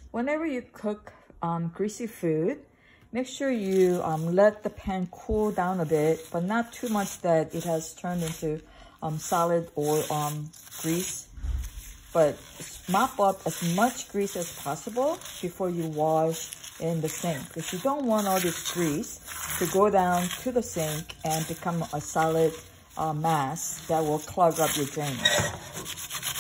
Whenever you cook greasy food, make sure you let the pan cool down a bit, but not too much that it has turned into solid or grease. But mop up as much grease as possible before you wash in the sink, because you don't want all this grease to go down to the sink and become a solid mass that will clog up your drain.